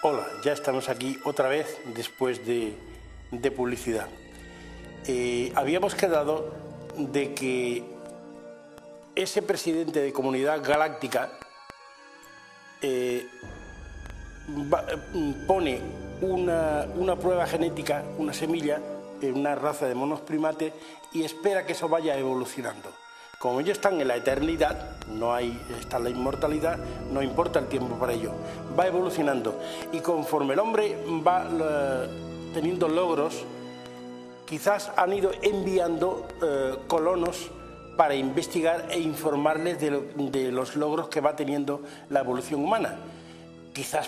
Hola, ya estamos aquí otra vez después de publicidad. Habíamos quedado de que ese presidente de Comunidad Galáctica pone una prueba genética, una semilla, en una raza de monos primates y espera que eso vaya evolucionando. Como ellos están en la eternidad, está la inmortalidad, no importa el tiempo para ello, va evolucionando. Y conforme el hombre va teniendo logros, quizás han ido enviando colonos para investigar e informarles de los logros que va teniendo la evolución humana. Quizás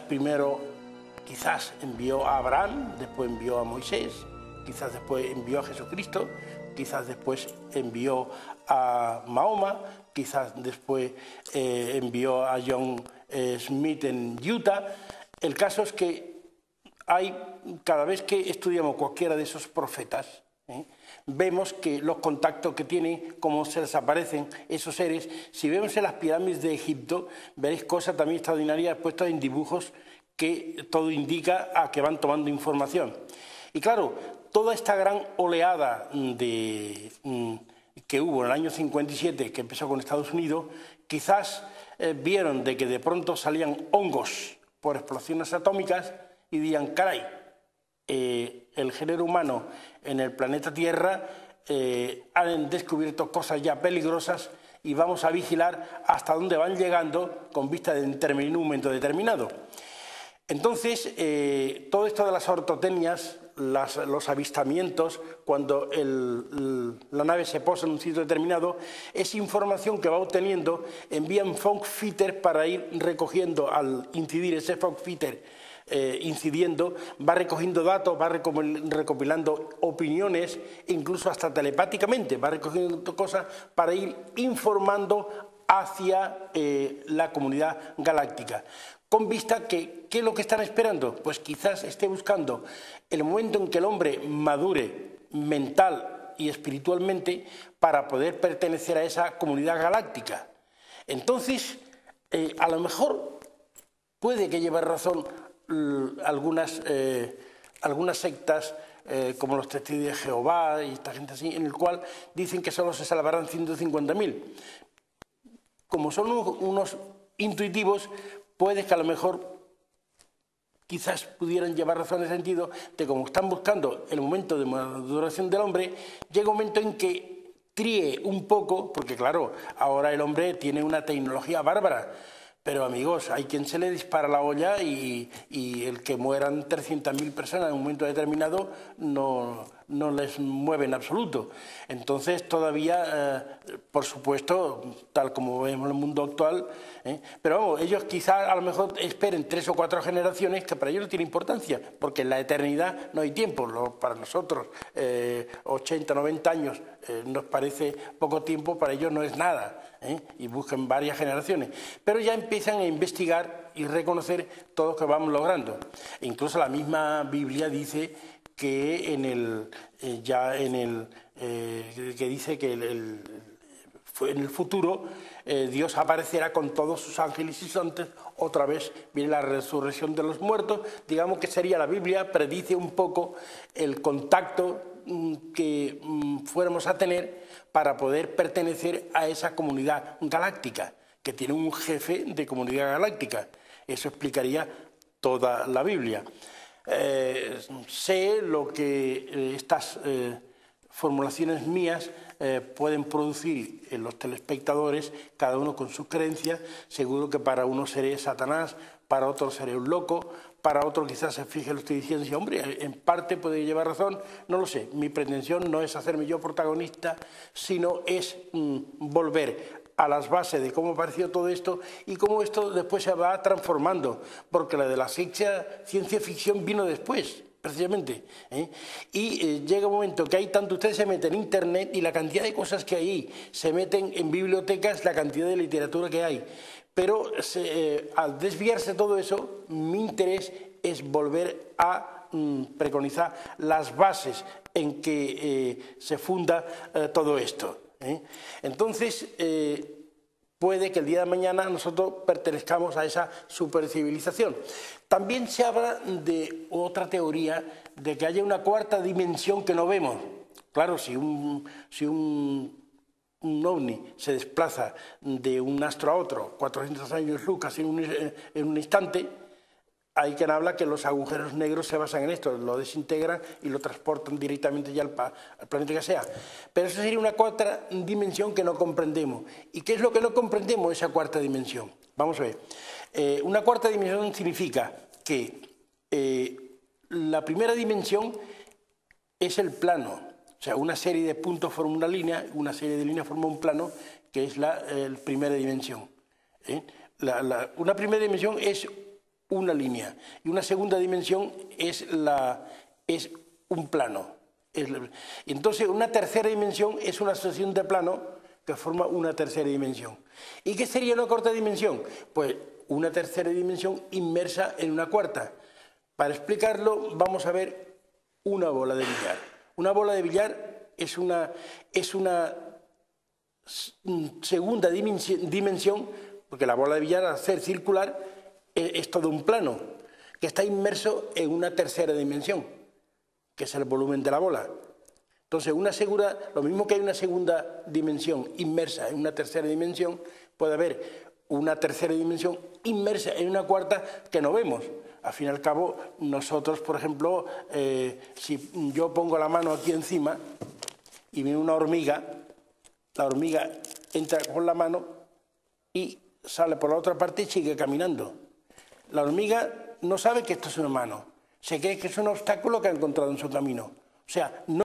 envió a Abraham, después envió a Moisés, quizás después envió a Jesucristo, quizás después envió a Mahoma, quizás después envió a John Smith en Utah. El caso es que cada vez que estudiamos cualquiera de esos profetas, vemos que los contactos que tienen, cómo se les aparecen esos seres. Si vemos en las pirámides de Egipto, veréis cosas también extraordinarias puestas en dibujos que todo indica a que van tomando información. Y claro, toda esta gran oleada que hubo en el año 57, que empezó con Estados Unidos, quizás vieron de que de pronto salían hongos por explosiones atómicas y dirían, caray, el género humano en el planeta Tierra han descubierto cosas ya peligrosas y vamos a vigilar hasta dónde van llegando con vista de determinar un momento determinado. Entonces, todo esto de las ortotecnias, los avistamientos, cuando la nave se posa en un sitio determinado, es información que va obteniendo, envían Fox-Fitter para ir recogiendo, al incidir ese Fox-Fitter incidiendo, va recogiendo datos, va recopilando opiniones, incluso hasta telepáticamente, va recogiendo cosas para ir informando hacia la comunidad galáctica. Con vista que, ¿qué es lo que están esperando? Pues quizás esté buscando el momento en que el hombre madure mental y espiritualmente para poder pertenecer a esa comunidad galáctica. Entonces, a lo mejor puede que lleve razón algunas sectas como los testigos de Jehová y esta gente así, en el cual dicen que solo se salvarán 150.000. Como son unos intuitivos, puede que a lo mejor quizás pudieran llevar razón en el sentido de como están buscando el momento de maduración del hombre, llega un momento en que tríe un poco, porque claro, ahora el hombre tiene una tecnología bárbara, pero amigos, hay quien se le dispara la olla y el que mueran 300.000 personas en un momento determinado no les mueve en absoluto. Entonces todavía, por supuesto, tal como vemos en el mundo actual, pero vamos, ellos quizás a lo mejor esperen 3 o 4 generaciones, que para ellos no tiene importancia, porque en la eternidad no hay tiempo. Para nosotros 80, 90 años nos parece poco tiempo, para ellos no es nada, y buscan varias generaciones. Pero ya empiezan a investigar y reconocer todo lo que vamos logrando. E incluso la misma Biblia dice que que dice que en el futuro Dios aparecerá con todos sus ángeles y santos, otra vez viene la resurrección de los muertos. Digamos que sería la Biblia, predice un poco el contacto que fuéramos a tener para poder pertenecer a esa comunidad galáctica, que tiene un jefe de comunidad galáctica. Eso explicaría toda la Biblia. Sé lo que estas formulaciones mías pueden producir en los telespectadores, cada uno con sus creencias. Seguro que para uno seré Satanás, para otro seré un loco, para otro quizás se fije lo que estoy diciendo y dice, hombre, en parte puede llevar razón, no lo sé. Mi pretensión no es hacerme yo protagonista, sino es volver a las bases de cómo apareció todo esto y cómo esto después se va transformando, porque la de la ciencia ficción vino después, precisamente. Llega un momento que hay tanto, ustedes se meten en internet y la cantidad de cosas que hay, se meten en bibliotecas, la cantidad de literatura que hay, pero al desviarse todo eso, mi interés es volver a preconizar las bases en que se funda todo esto. Entonces, puede que el día de mañana nosotros pertenezcamos a esa supercivilización. También se habla de otra teoría, de que haya una cuarta dimensión que no vemos. Claro, si un ovni se desplaza de un astro a otro, 400 años luz, casi en un instante, hay quien habla que los agujeros negros se basan en esto, lo desintegran y lo transportan directamente ya al planeta que sea. Pero eso sería una cuarta dimensión que no comprendemos. ¿Y qué es lo que no comprendemos, esa cuarta dimensión? Vamos a ver. Una cuarta dimensión significa que la primera dimensión es el plano. O sea, una serie de puntos forma una línea, una serie de líneas forma un plano, que es la primera dimensión. Una primera dimensión es una línea y una segunda dimensión es un plano. Entonces, una tercera dimensión es una asociación de planos que forma una tercera dimensión. ¿Y qué sería una cuarta dimensión? Pues una tercera dimensión inmersa en una cuarta. Para explicarlo, vamos a ver una bola de billar. Una bola de billar es una segunda dimensión, porque la bola de billar, al ser circular, es todo un plano que está inmerso en una tercera dimensión, que es el volumen de la bola. Entonces, lo mismo que hay una segunda dimensión inmersa en una tercera dimensión, puede haber una tercera dimensión inmersa en una cuarta que no vemos. Al fin y al cabo, nosotros, por ejemplo, si yo pongo la mano aquí encima y viene una hormiga, la hormiga entra con la mano y sale por la otra parte y sigue caminando. La hormiga no sabe que esto es una mano, se cree que es un obstáculo que ha encontrado en su camino. O sea, no